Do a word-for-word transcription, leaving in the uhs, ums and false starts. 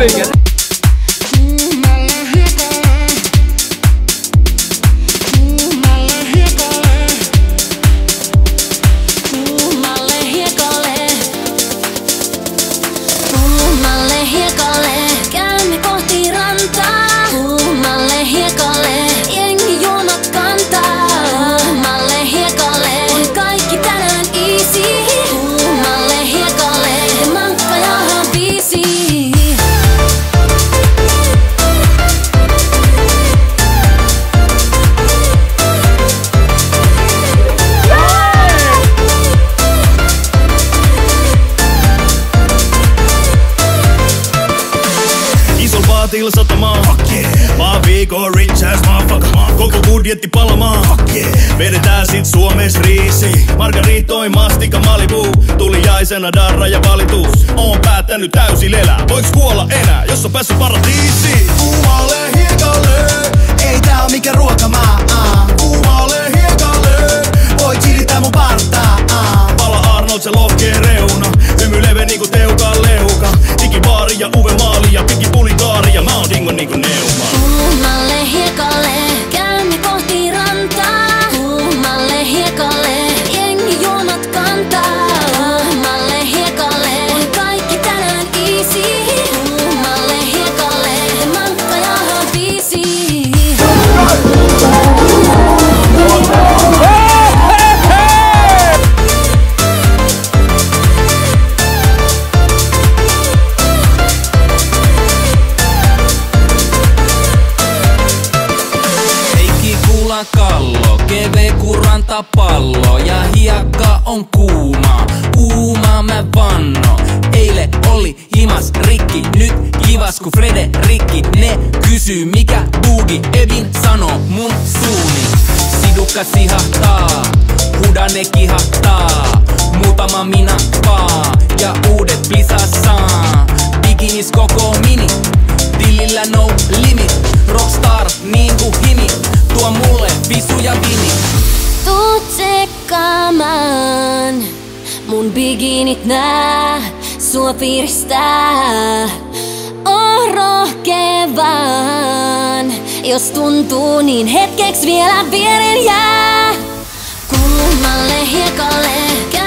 kuningas. Satamaan. Fuck yeah. Mä viikon rich ass motherfucker. Koko budjetti palamaan. Fuck yeah. Vedetään sit Suomes riisi. Margaritoi mastika Malibu. Tuliaisena darra ja valitus. Oon päättänyt täysin elää. Voiks kuolla enää, jos on päässyt paratiisiin? Kuumalle hiekalle. Ei tää oo mikä ruokamaa. Uh. Kuumalle hiekalle. Voit silittää mun partaa. Uh. Pala Arnold se lohkee reuna. Hymy leve niinku teukan leuka. Digibaari ja uve maali ja piki pulitaari. Ja mä oon dingo niinku neuma. Kuumalle hiekalle, käymme kohti rantaa. Kuumalle hiekalle, jengi juomat kantaa. Kuumalle hiekalle, on kaikki tänään easy. Kuumalle hiekalle, mankka ja biisi. Kallo, keve kuin rantapallo ja hiekka on kuuma, kuuma mä vanno. Eile oli himas rikki, nyt kivas ku Frederikki. Ne kysyy mikä buugi, Evin sano mun suuni. Sidukka sihahtaa, hudane kihahtaa, muutama mina paa ja uudet plisassaa. Bikinis koko mini, tilillä no limit, rockstar niinku himi. Tuo mulle visu ja vini. Tuu tsekkaamaan mun bikinit nää, sua piristää. Oo rohkevaan, jos tuntuu niin hetkeks vielä vieren jää. Kuumalle hiekalle.